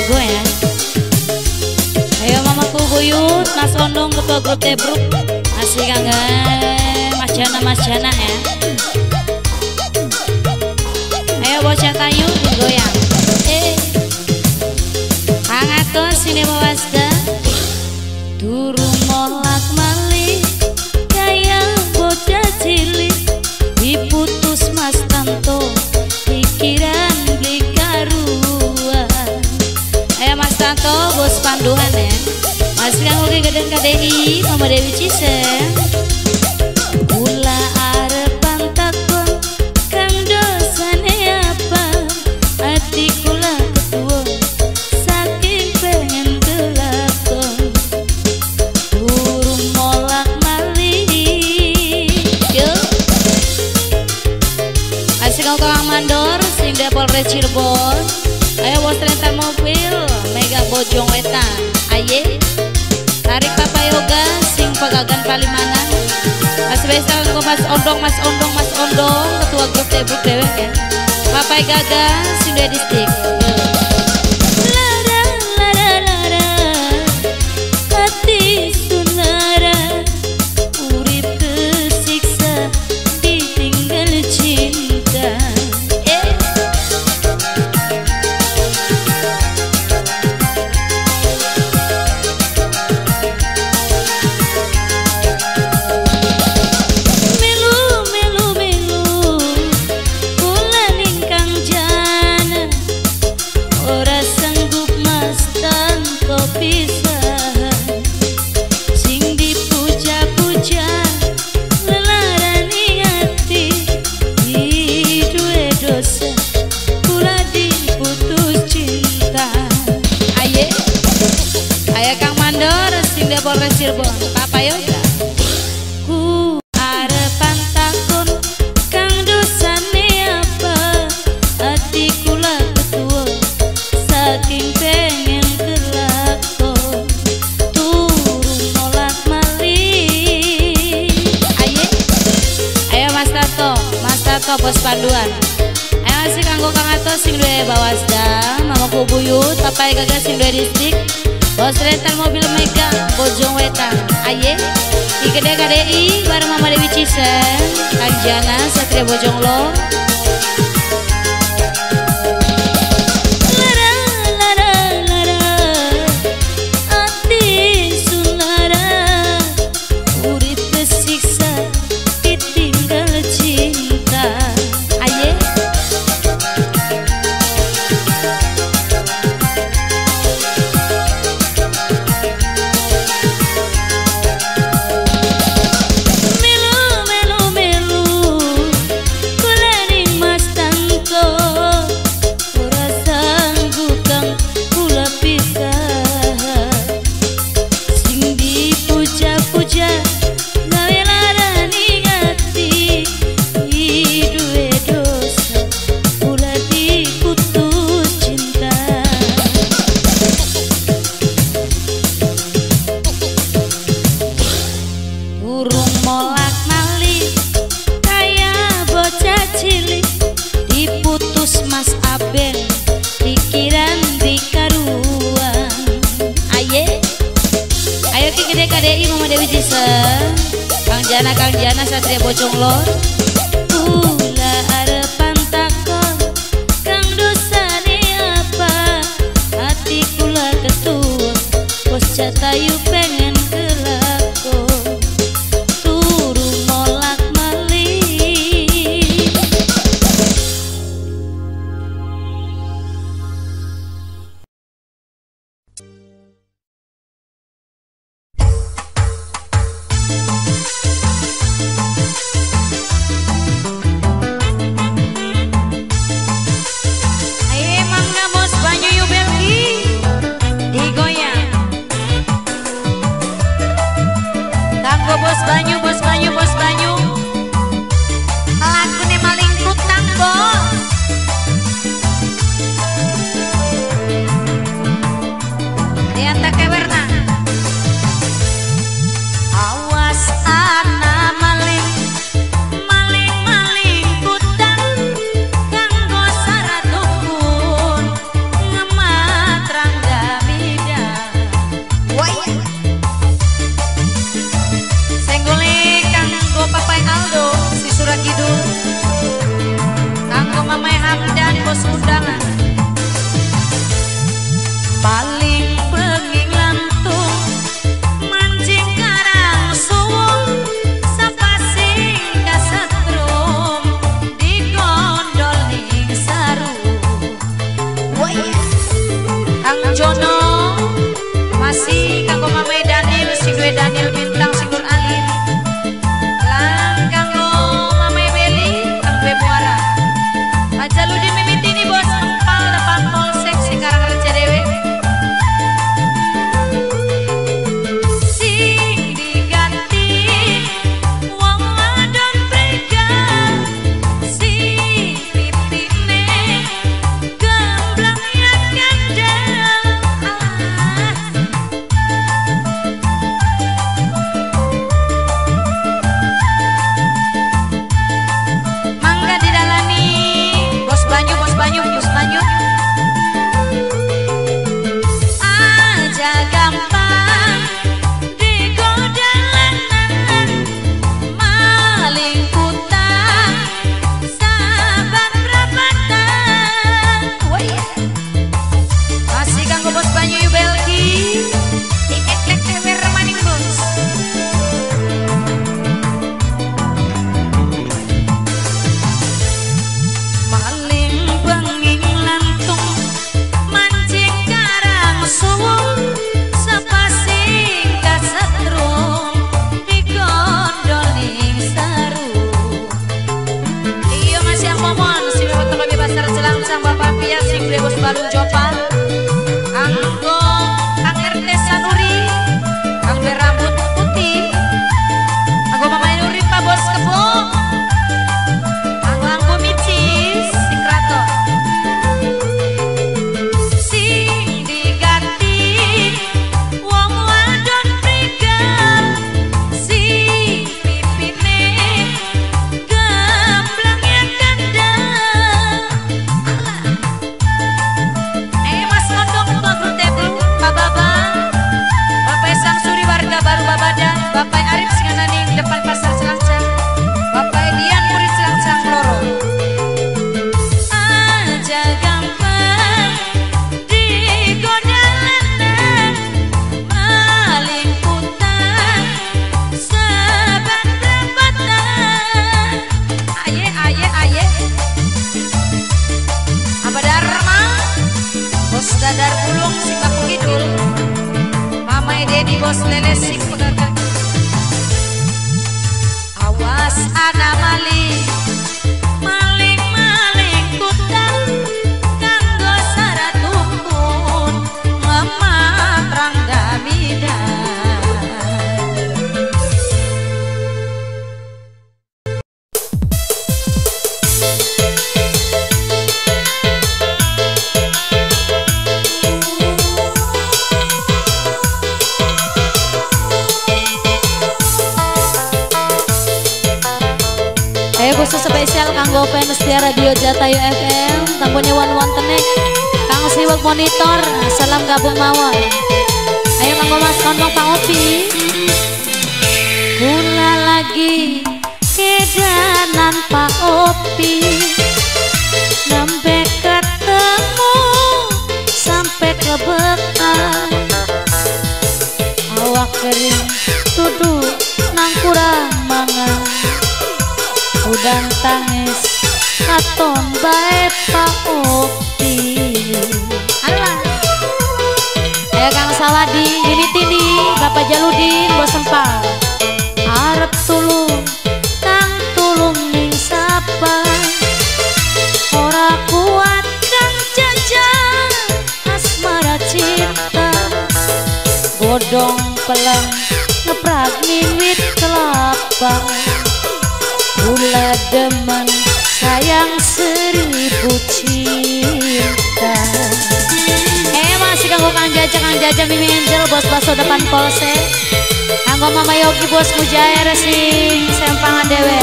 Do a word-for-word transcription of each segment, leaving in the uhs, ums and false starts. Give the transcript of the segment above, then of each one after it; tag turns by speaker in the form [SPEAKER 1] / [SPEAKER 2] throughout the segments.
[SPEAKER 1] lagu ya. Ayo mamaku buyut, Mas Ondong ketua grup Tebruk, masih kangen Mas Jana Mas Jana ya. Ayo bocah tayu digoyang. Eh, hangat tuh sini bawasda, turun molak mali, kayak bocah cilik, diputus Mas Tanto, pikiran beli karuan. Ayo Mas Tanto, bos panduan ya. Mas Kang Ugi Gedeng K D I, Mama Dewi Ciseng. Kula arepan takon, Kang dosane apa? Hati kula ketua, saking pengen kelakon. Turun molak mali, yo. Asik kau Kang Mandor, sing Polres Cirebon. Ayo bos rental mobil, Mega Bojong Wetan. Aye, tarik Papa Yoga, sing Pegagan Palimanan. Mas Besar, Mas Ondong, Mas Ondong, Mas Ondong, ketua grup Tebruk dewek ya. Papa Gaga, sing dua distrik. Lara, lara, lara, hati sunara, urip kesiksa, ditinggal cinta. Polres Cirebon, Papa Yoga. Ku arepan takon, Kang dosane apa? Hati kula ketua, saking pengen kelakon. Turun nolak mali. Ayo, ayo Mas Tato, Mas Tato bos panduan. Ayo masih kanggo Kang Ato sing duwe Bawasda, Mamaku Buyut, Papa Gaga sing duwe distrik. Bos rental mobil Mega Bojong Wetan. Aye, di K D I bareng Mama Dewi Ciseng, Kang Jana Satria Bojong Lor. Lara, lara, lara, hati sunara, urip kesiksa, ditinggal cinta. Aye, Kang Jana, Kang Jana Satria Bojong Lor. Kula arepan takon, Kang dosane apa? Hati kula ketua, bos catayu pengen kelakon. Turun molak mali. Bos Banyu, Bos Banyu, Bos Banyu, lagu ne maling kutang bos. Dianta kewerna. Awas ana maling, maling maling kutang, kanggo syarat dukun ngemat rang Badan Bapak Arif Singanani depan pasar Selangcang, Bapak Dian murid Selangcang Loro. Aja gampang digoda lanang, maling utang sahabat dapatan. Aye aye aye Abah Dharma bos dadar ulung si Kapu Kidul, Mama Dedi bos lele si pegagan. Awas ada maling, maling maling kutang, kanggo syarat hukum ngemat rangga bidan.
[SPEAKER 2] Ayo khusus spesial kanggo fans di Radio Jatayu F M, tampune wan-wan tenek, Kang Siwek monitor, salam gabung mawon. Ayo kanggo Mas Kondong Pangopi. Kula lagi kedanan Pak Opi, nembe ketemu sampai ke bekan, awak kering tuduh nang kurang mangan. Udan tangis katon bae Pak Opi. Alah. Ayo Kang Sawadi, Dimitini, Bapak Jaludin, Bos Sempal. Arep tulung, Kang tulung ning sapa. Ora kuat Kang jajan asmara cinta. Bodong peleng ngeprak miwit kelapa. Kula demen sayang seribu cinta. Eh masih kanggo Kang Jaja, Kang Jaja Mimi Angel, Bos Baso depan polsek. Kanggo Mama Yogi, Bos Mujair sing sempangan dewe.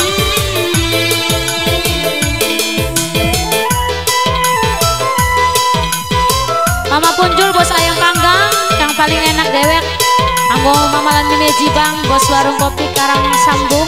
[SPEAKER 2] Mama Punjul, Bos Ayam Panggang, yang paling enak dewek. Kanggo Mama Lan Mimi Jibang, Bos Warung Kopi Karang Sambung.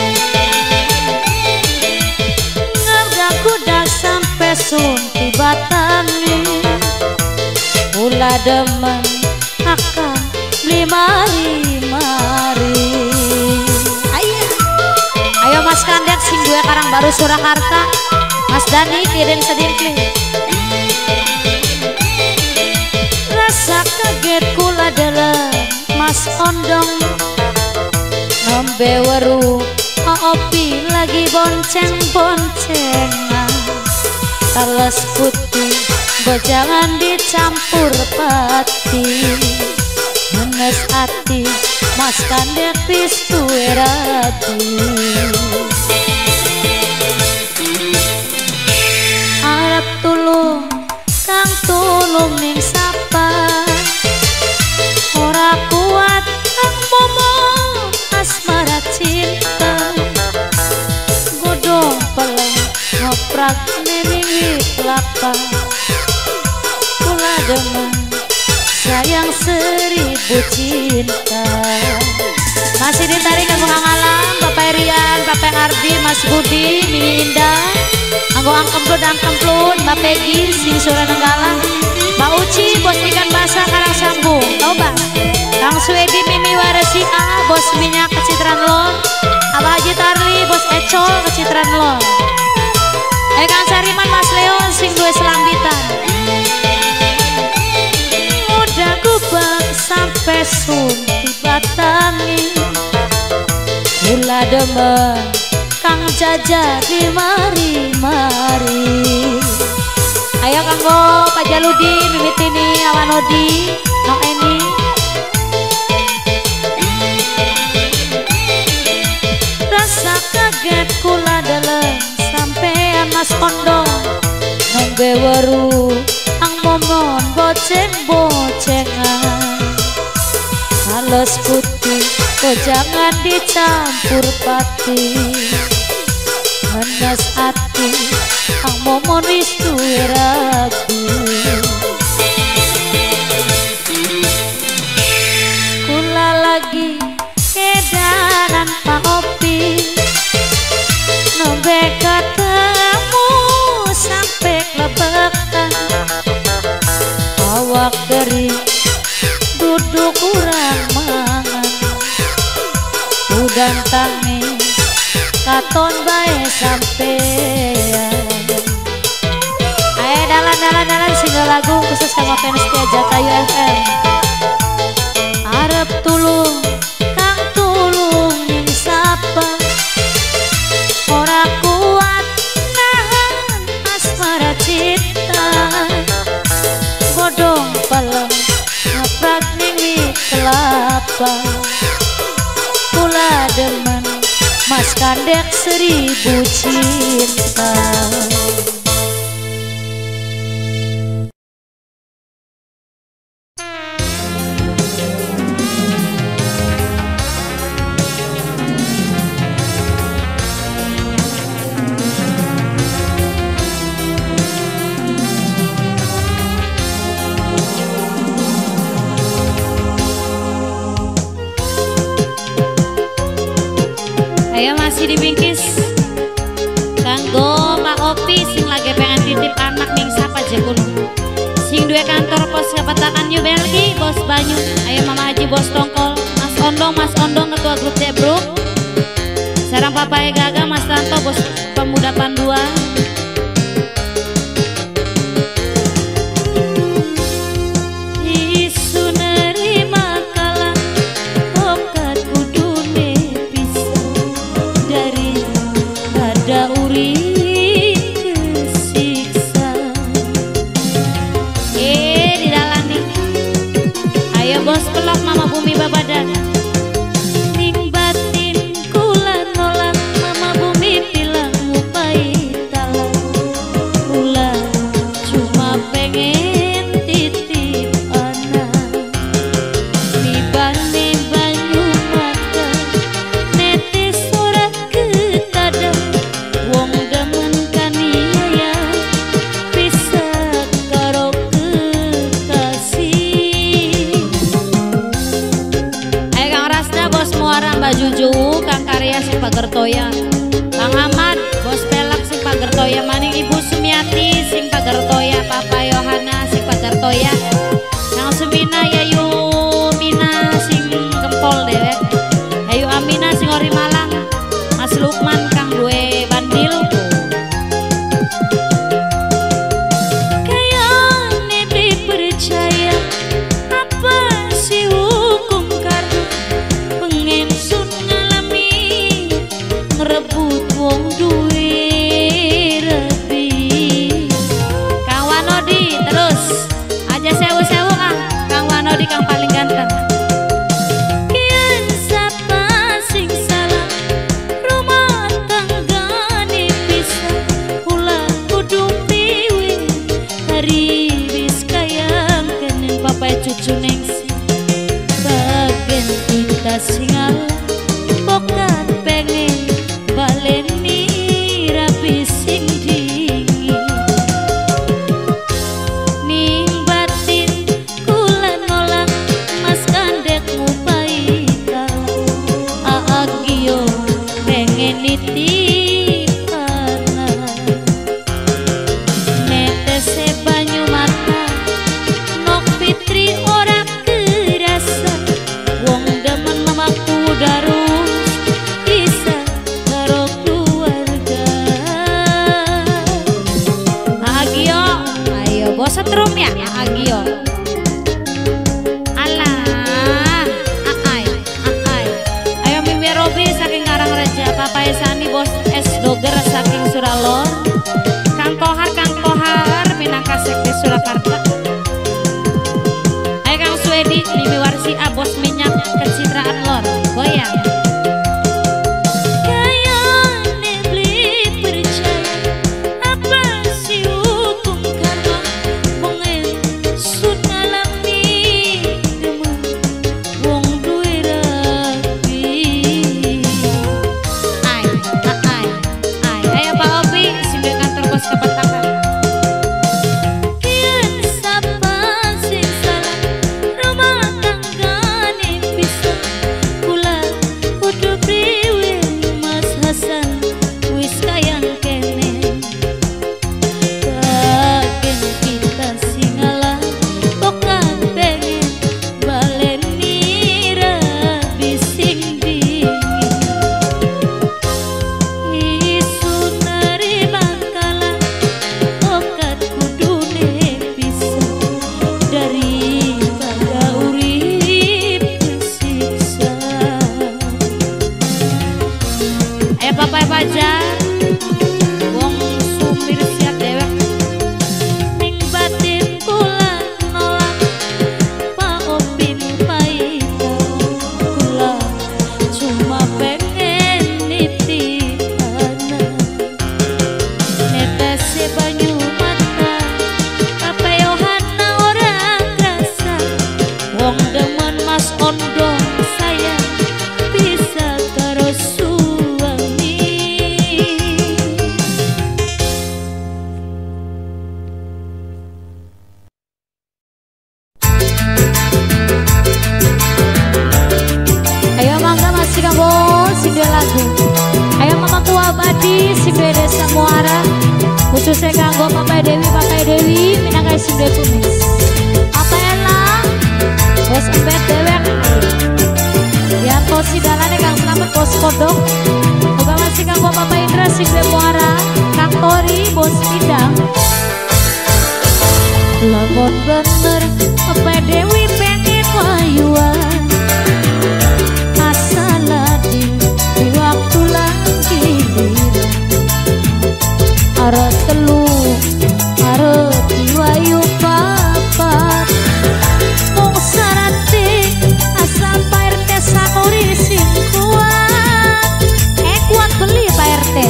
[SPEAKER 2] Kuda sampai sunti batani, kula demen akan beli mari-mari. Ayo, ayo Mas Kandek sing gue Karang Baru Surakarta, Mas Dani kirim sedikit. Rasa kaget kula dalam Mas Ondong, nembe weru Opi lagi bonceng-boncengan, talas putih jangan dicampur pati, menes ati Mas Kandek pistu rabi. Arep tulung Kang tulung ning sapa, ora kuat Kang momo asmara cinta. Godong peleng ngoprak nemiwi kelapa, kula demen sayang seribu cinta. Masih ditarik kanggo Kang Alam, Bapak Rian, Bapak Ardi, Mas Budi, Mimi Indah, kanggo Angkemplun Angkemplun, Mbak Peggy, sing Suranenggala, Mbak Uci, Bos Ikan Basah Karang Sambung, tau Bang? Kang Swedi, Mimi Waresi A, Bos Minyak Kecitran Lon, Abah Haji Tarli, Bos Ecol Kecitran Lon. Eh Kang Sariman, Mas Leon, sing dua selambitan. Udah kubang sampai sunti batani, kula demen Kang Jaja di mari-mari. Ayo kanggo Pak Jaludi, Mimitini, Awanodi, Nok Eni. Rasa kaget kula dalam sampean Mas Kondong, nombe weru ang momon boceng-bocengan, halus putih kok jangan dicampur pati, menes ati ang momon wis duwe ragu. Kula lagi gantang katon bae sampean. Ayo dalan-dalan-dalan single lagu khusus kanggo fans setia Jatayu F M. Arep tulung kang tulung ning sapa, ora kuat nahan asmara cinta, bodong palem ngaprak ning wit kelapa. Kula demen Mas Kandek seribu cinta.
[SPEAKER 1] Ayo masih dibingkis kanggo Pak Opi sing lagi pengen titip anak ning sapa jekun sing duwe kantor pos kapetakan New Belgi Bos Banyu. Ayo Mama Haji Bos Tongkol, Mas Ondong Mas Ondong ketua grup Cebruk, sarang Papa Gaga Mas Tanto Bos Pemuda Pandua. Bos pelok Mama Bumi Babadan ning batin kula nolak, Mama Bumi bilang ngupai talak. Kula cuma pengen titip anak nibane banyu mata netes ora ketada, wong demen kaniaya bisa karo kekasih. Bos Muara Mbak Juju, Kang Karya sing Pagertoya, Kang Ahmad Bos Pelak sing Pagertoya, maning Ibu Sumiati sing Pagertoya, Papa Yohana sing Pagertoya, Kang Sumina Yayu Mina sing Gempol dewek, Ayu Amina sing Ori Malang, Mas Lukman Kang Due Bandil. Kayane dipercaya apa sih hukum kartu, pengen sun ngalami ngerebut wong duwe lebih. Kang Wanodi terus aja sewu-sewu ah, Kang Wanodi Kang paling ganteng. Kian sapa sing salah, rumah tanggane pisah, kula kudu piwin hari wis kayang kenen papa cucu nengsi. Bagian kita singal bokat pengen baleni rapi sing dingin, ning batin kula nolak Mas Kandek ngupai talak. Aagio pengen nitip anak netese banyu mata nok Fitri ora kerasa, wong demen mamaku darus bisa karo keluarga. Agio ayo bos setrum ya Agio. Alah aai aai ayo Mimi Robi saking Karangreja, Papa Esani Bos Es Doger saking Suralor, Kang Kohar Kang Kohar Minangka Sekti Surakarta. Ayo Kang Swedi Mimi Warsi A Bos Minyak Kecitraan Lor goyang. Kayane beli percaya apa sih hukum karma, pengen sun ngalami demen wong duwe rapi. Ai ai ai ayo Pak Opi sing duwe kantor pos kapetakan. Kian sapa sing salah, rumah tanggane pisah,
[SPEAKER 2] lagu. Ayo mamaku abadi sing duwe desa Muara, khususnya kanggo Papai Dewi Papai Dewi minangka sing duwe kumis. Apa enak bos empet dewek ya posi dalane Kang Slamet bos kodok. Moga masih kanggo Papai Indra sing duwe Muara, Kang Tori bos Pindang. Lamun bener Papai Dewi pengen wayuan, asal adil di waktu lagi liran. Arep telu arep diwayu papat, mung sarate asal Pak R T Sanuri sing kuat. Eh kuat beli Pak R T.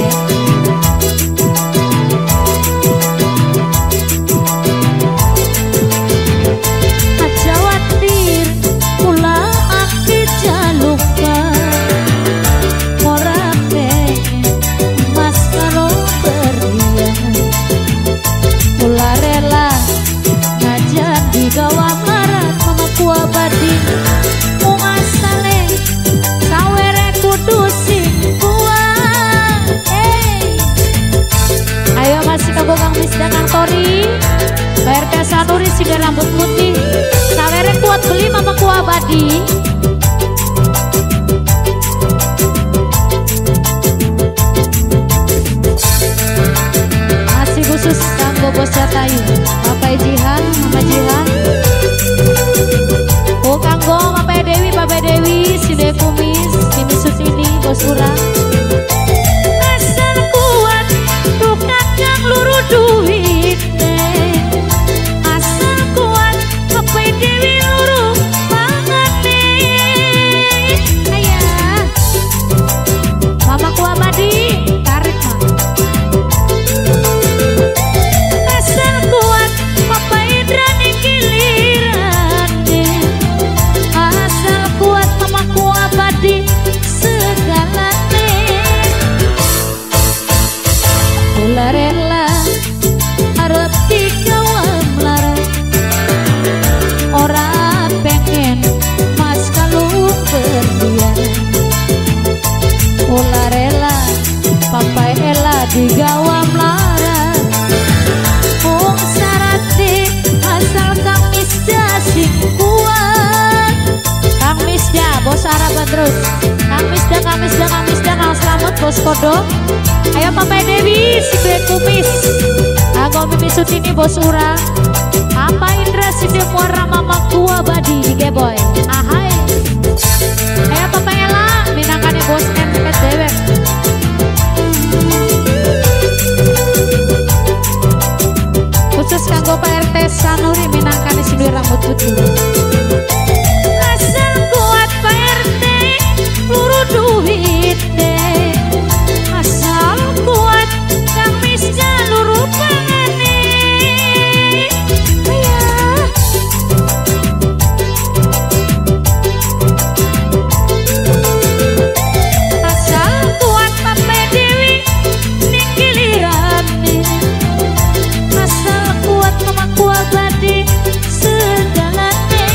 [SPEAKER 2] Ajawatir pula aki jalukan, ora pengen mas karo berlian. Pula rela ngajar di gawang marat mamaku abadi, mung asale sawere kudu sing kuat. Hey, ayo masih kanggo Kang Misda Kang Tori, Pak R T Sanuri sing rambut putih, sawere kuat beli mamaku abadi. Masih khusus kanggo bos Jatayu, Papai Jihan, Mama Jihan. Oh kanggo Papai Dewi, Papai Dewi, si duwe kumis, ini Sutini, bos Urang. Asal kuat, tukang kang luru duit deh. Asal kuat, Papai Dewi luru banget deh. Ayah, mamaku abadi, tarik mah. Asal kuat, Papai Indra ning giliran deh. Asal kuat, mamaku abadi segala deh. Kula rela arep digawam larat, ora pengen mas kalung berlian. Kula rela Papai Ela digawam larat, mung sarate asal Kang Misda sing kuat. Kang Misda bos Araban terus, Kang Misda, Kang Misda, Kang Misda, Kang Slamet bos kodok. Ayo Papai Dewi si duwe kumis, kanggo Mimi Sutini bos Urang. Papai Indra si duwe Muara mamaku abadi di Geboy. Ahai, ayo Papai Ela minangkane bos empet dewek. Khusus kanggo Pak R T Sanuri minangkane si duwe rambut putih. Asal kuat Pak R T luru duit deh. Asal kuat Kang Misda luru pangane. Ayah, asal kuat Papai Dewi ning gilirane. Asal kuat mamaku abadi segalane.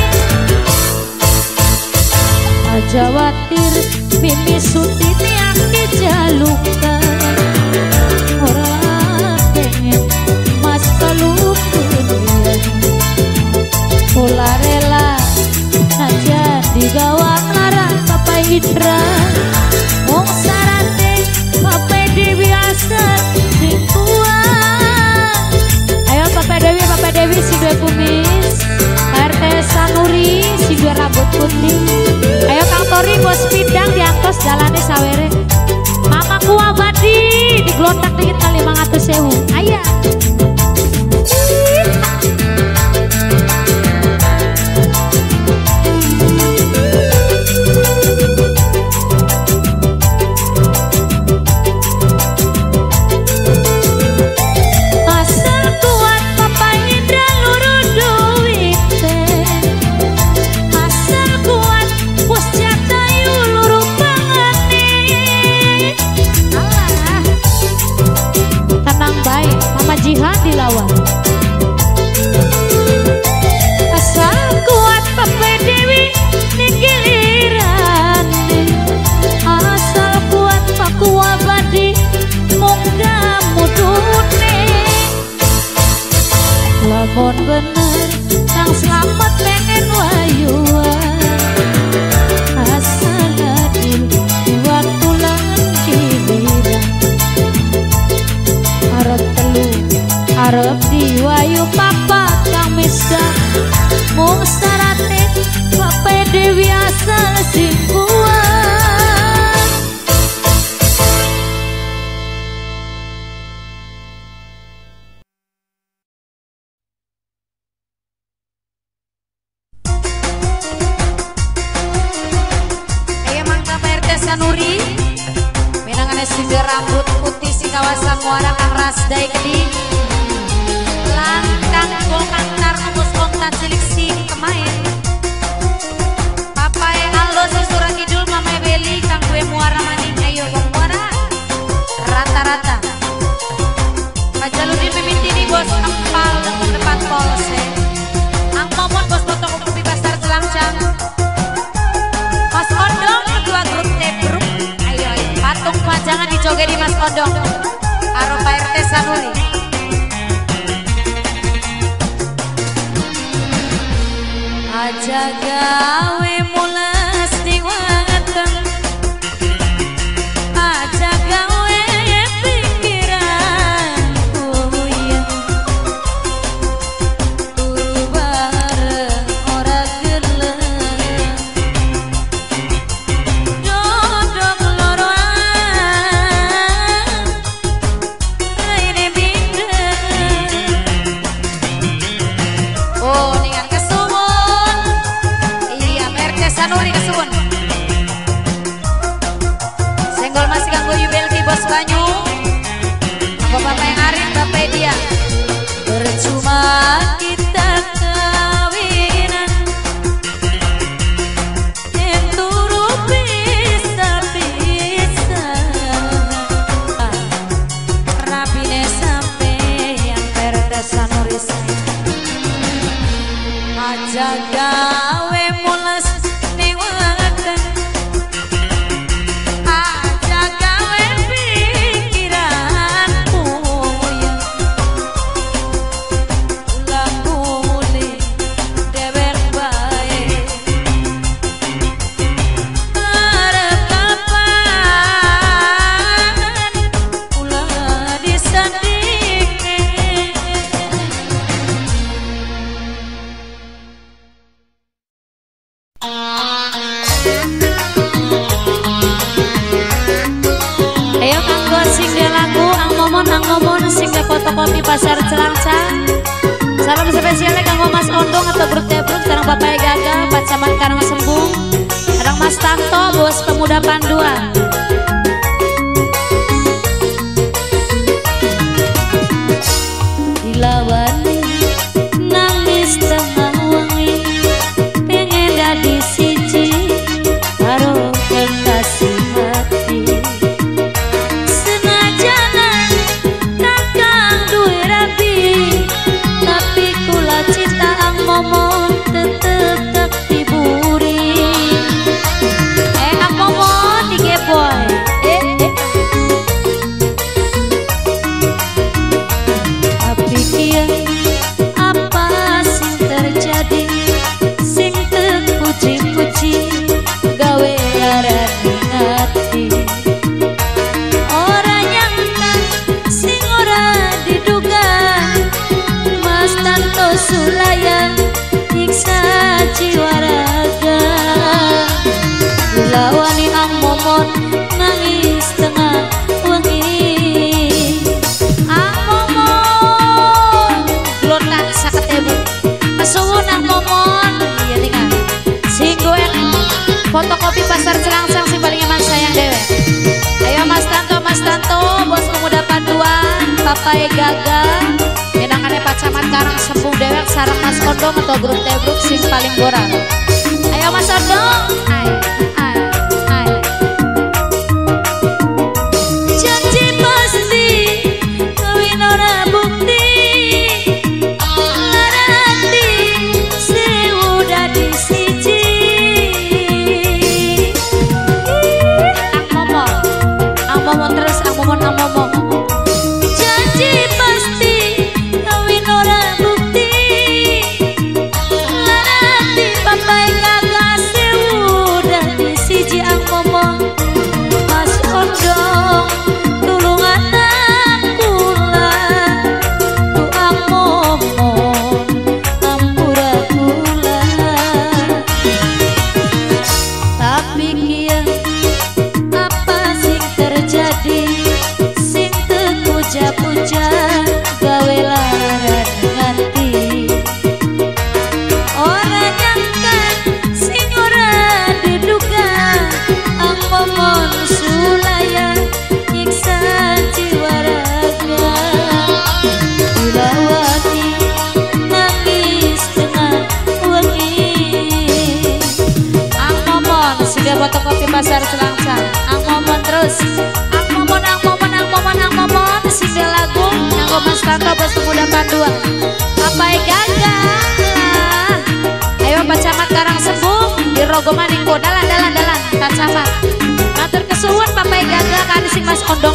[SPEAKER 2] Ajawatir Mimi Sutini aki jalukan, ora pengen mas kalung berlian. Kula rela najan digawang larat Papai Indra, mung sarate Papai Dewi asal sing kuat. Ayo Papai Dewi, Papai Dewi si duwe kumis, Pak R T Sanuri si duwe rambut putih. Ayo Kang Tori bos Pindang diangkos jalane sawere. Mamaku abadi digelotak dikit kali lima ratus ribu. Ayah. Asal kuat Papai Indra luru duit teh. Asal kuat bos Jatayu luru pangane. Sanuri menangane sinde rambut putih si kawasan Muara Kang Rasdai Gedi langkang golkang tarmus kongtan cilik si kemain Papa yang Aldo si Surah Kidul Mama Beli Kang gue Muara Maning ayo Kang Muara rata-rata Pak Jaludin Pemintini bos empal dengan depan polsek Ang Momon bos fotokopi pasar Celangcang Mas Ondong kedua grup T-Grup ayo ayo patung pajangan dijoget di Mas Ondong karo Pak R T Sanuri aja gawe mulas ning weteng aja gawe pikiranku ya turu bareng ora gelem dodok loroan raine minder oh ningan kesuwun iya P R T Sanuri kesuwun senggol masih kanggo Yubelki bos Banyu kanggo Bapak yang Arif Bapak dia percuma kita kawinan yang turu bisa-bisa rapine sampe yang P R T Sanuri aja gawe mules ning weteng aja gawe pikiranku yang ulang muli dewek bae arep kapan ulah disandingke ayo kanggo sing de lagu ang momon ang momon sing de fotokopi pasar Celangcang salam spesialnya kanggo Mas Ondong atau grup T-Grup sareng Bapak Gaga Pacaman Karang Sembung sareng Mas Tanto bos pemuda Panduan dilawani nangis tengah wengi pengen dadi siji karo kekasih hati senajan kakang duwe rapi tapi kula cinta ang momon tetep tak diburi eh ang momon dige boy eh eh tapi kieu apa sing terjadi sing terpuji-puji gawe lara hati ora nyangka sing ora diduga Mas Tanto Sulaya nyiksa jiwa raga lawani ang momon nangis tengah wengi ang momon glotak saketebu kesuwun ang momon iya tinggal sing goen fotokopi pasar Celangcang sing paling eman sayang dewe ayo Mas Tanto Mas Tanto bos pemuda Panduan Bapak Gaga menangane Pacaman Karang Sembung dewek sareng Mas Ondong atau grup T-Grup sing paling borang ayo Mas Ondong ay ay ay janji pasti kawin ora bukti lara hati sewu dadi siji ang momon ang momon terus ang momon ang momon janji pasti kawin ora bukti lara hati Bapak Gaga sewu dadi
[SPEAKER 1] sang ang momon terus ang momon ang momon ang momon ang momon singgah lagu yang Mas Tanto Bos Pemuda Panduan Papai Gagal ayo Pak Camat Karang Sembung di Rogo Maninggo dalan dalan dalan Pak Camat matur kesuwun Papai Gagal kan sing Mas Ondong